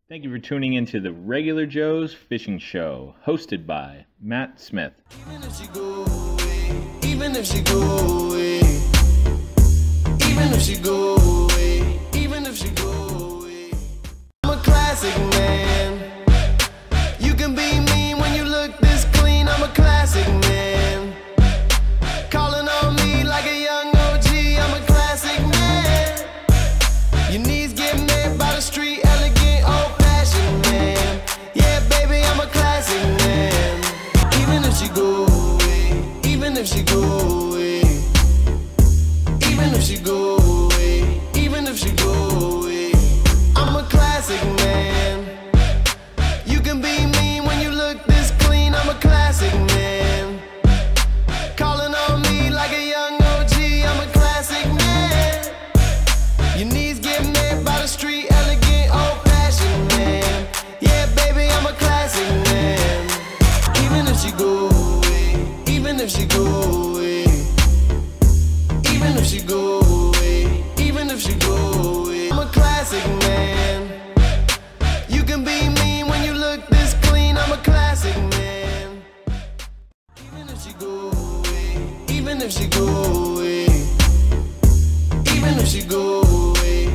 Thank you for tuning into the Regular Joe's Fishing Show, hosted by Matt Smith. Even if she go away, even if she go away, even if she go away, even if she go away, I'm a classic man. You can be mean when you look this clean. I'm a classic man. Calling on me like a young OG. I'm a classic man. Your knees get made by the street, elegant, old-fashioned man. Yeah, baby, I'm a classic man. Even if she go away, even if she go away, even if she go away, even if she go away, I'm a classic man. You can be mean when you look this clean. I'm a classic man. Calling on me like a young OG. I'm a classic man. Your knees get made by the street, elegant, old-fashioned man. Yeah, baby, I'm a classic man. Even if she go away, even if she go away, even if she go away, even if she go away, I'm a classic man. You can be mean when you look this clean. I'm a classic man. Even if she go away, even if she go away, even if she go away,